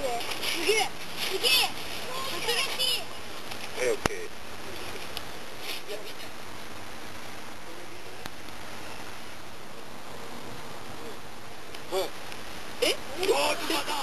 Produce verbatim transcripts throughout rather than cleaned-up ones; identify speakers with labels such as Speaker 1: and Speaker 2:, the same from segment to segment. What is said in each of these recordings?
Speaker 1: げえすげえすげえ
Speaker 2: オッケーオッケー。
Speaker 1: え
Speaker 2: おー、来た。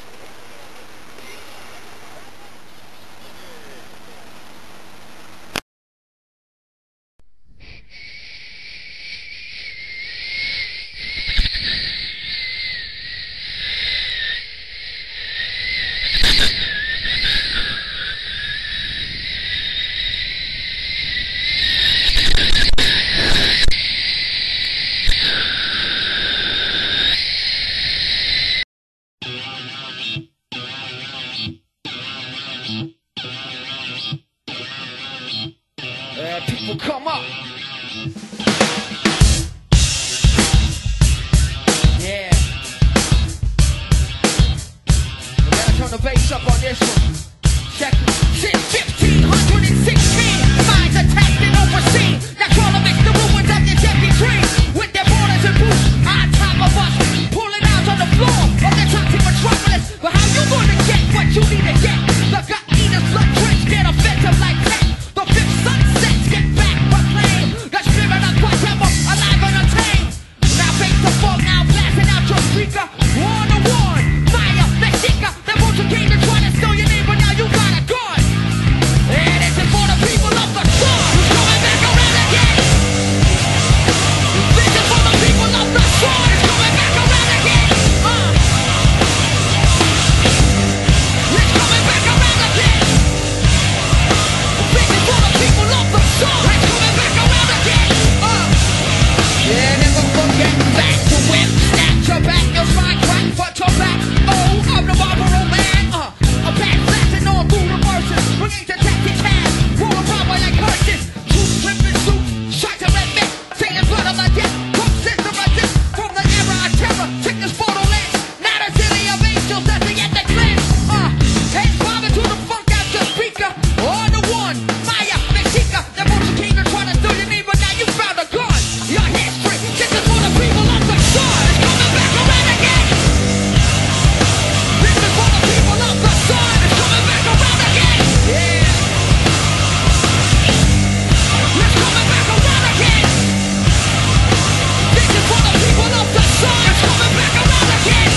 Speaker 3: Uh, people come up. Yeah. We gotta turn the bass up on this one. Check it. Since fifteen sixteen, minds attacked and overseen. Now trying to mix the ruins of your deadly dreams with their borders and boots. On top of us, pulling out on the floor of the toxic metropolis. But how you gonna get what you need to get? The gut eaters, blood drinks, get offensive like that. The fifth sunsets get back proclaim. The spirit of whatever, alive and untamed. Now face the fog, now blasting out your speaker. War to war, fire, Mexica. They want you came to try to steal your name, but now you got a gun. And this is for the people of the sun. Who's coming back around again? This is for the people of the sun. It's coming back around again. Uh. It's coming back around again. This is for the people of the sun. It's coming back around again. Uh. Yeah, never forget back to whip. Snap your back, your spine crack, front your back. Oh, I'm the Marlboro man. Uh, a back blasting all through the verses. Bringing the tactics hands, full of power like curses. Truth, flipping suit, shot to red men. Taking blood of my death, cook system of this. From the era of terror, sickness, photo lens. Not a city of angels, that's the end of cleanse. Uh, head bobbing to the funk out your speaker. On the one, Maya, Mexica. That motion came to try to steal your name, but now you found a gun. Your history, this is for the people of the sun. It's coming back around again. This is for the people of the sun. It's coming back around again. Yeah. It's coming back around again. This is for the people of the sun. It's coming back around again.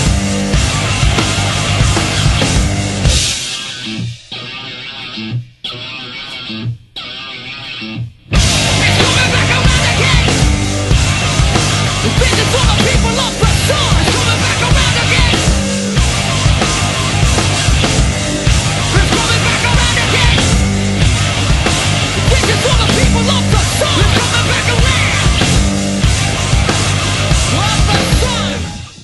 Speaker 3: It's coming back around again. This is for the people of the sun. It's coming back around again. It's coming back around again. This is for the people of the sun. It's coming back around. Of the sun.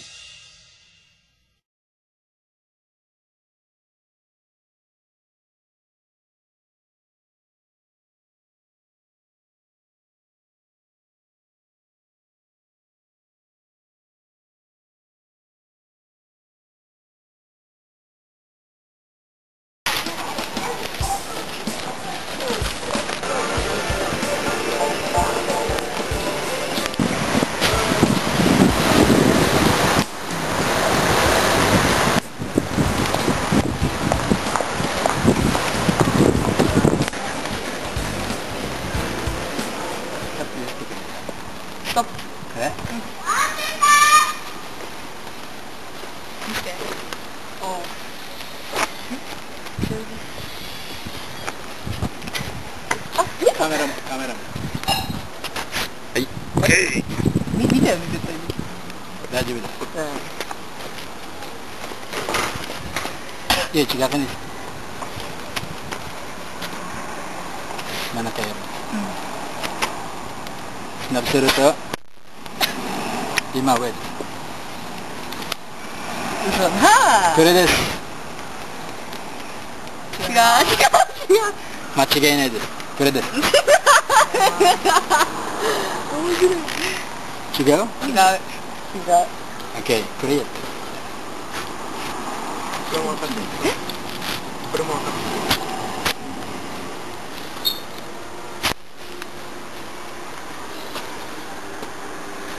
Speaker 1: Stop.
Speaker 2: Eh?
Speaker 1: 見ておうあ、見た
Speaker 2: カメラマン、カメラマン。はい、オッケー。
Speaker 1: 見見たよ、絶対に
Speaker 2: 大丈夫です。
Speaker 1: うん
Speaker 2: いや、違うね。Mana kayo? Nabsuro to. Lima wet.
Speaker 1: 嘘な
Speaker 2: これです。
Speaker 1: 違う違う違う
Speaker 2: 間違いないです。これです。
Speaker 1: 面白い
Speaker 2: 違う？違う。
Speaker 1: 違う違う
Speaker 2: OK、これやって。これも分かんない。え？これも分かんない。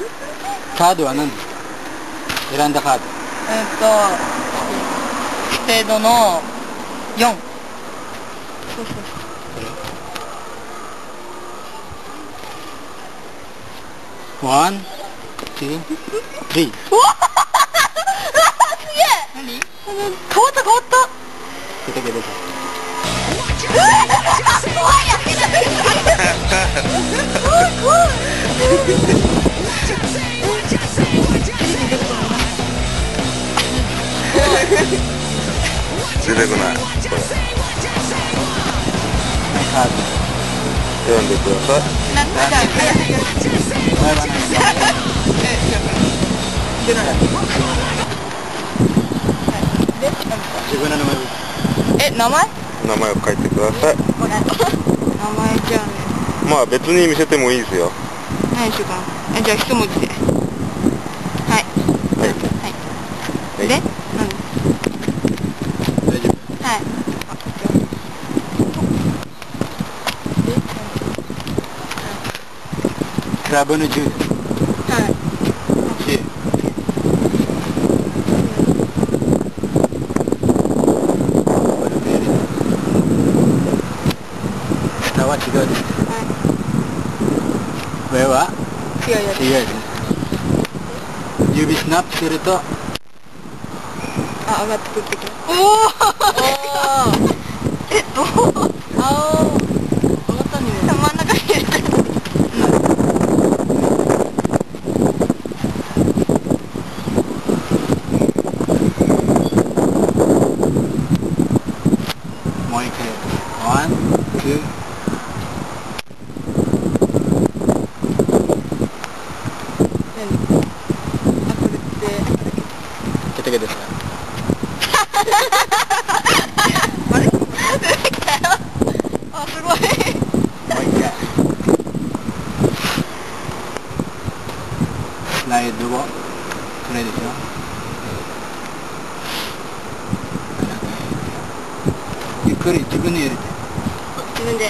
Speaker 2: カードは何ですか？選んだカード。
Speaker 1: えっと程度のよん。そうそうそう。
Speaker 2: ワン、ツー、スリー。
Speaker 1: うわすげえ。何？変わった変わった。
Speaker 2: 手だけです。
Speaker 1: うわ怖いやけど。怖い怖い。
Speaker 2: 出てこない。これ。カード。読んでください。
Speaker 1: なんか早く。出ない。で、
Speaker 2: 自分の名前を。
Speaker 1: え、名前？
Speaker 2: 名前を書いてください。
Speaker 1: 名前じゃあね。
Speaker 2: まあ別に見せてもいいですよ。
Speaker 1: 何しようかな。え、じゃあ一文字で。はい。
Speaker 2: はい。
Speaker 1: はい。で、何？
Speaker 2: 大丈夫。
Speaker 1: はい。
Speaker 2: クラブのじゅうです。
Speaker 1: はい。
Speaker 2: じゅう。下は違うです。上は
Speaker 1: 違うやつ。
Speaker 2: 違うです。指スナップすると、
Speaker 1: あ、上がってくってくる。おお。え、どう？あお。上がったね。真ん中に入れて。
Speaker 2: もう一回。ワン、ツー。手だけですか？
Speaker 1: あれ？出てきたよ。あ、すごい。
Speaker 2: もう一回。スライドを、これでしょ。ゆっくり自分で入れて。
Speaker 1: 自分で。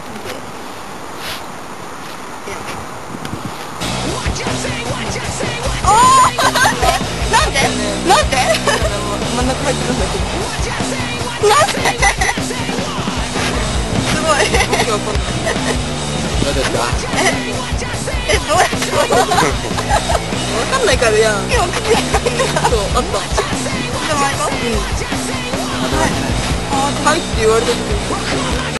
Speaker 1: おお、なんで？なんで？なんで？真ん中入ってるんだけど。なんで？すごい。
Speaker 2: どうですか？
Speaker 1: え、え、どうやって？わかんないからやん。今口に入った。そう、あった。名前が？うん。はいって言われた時に。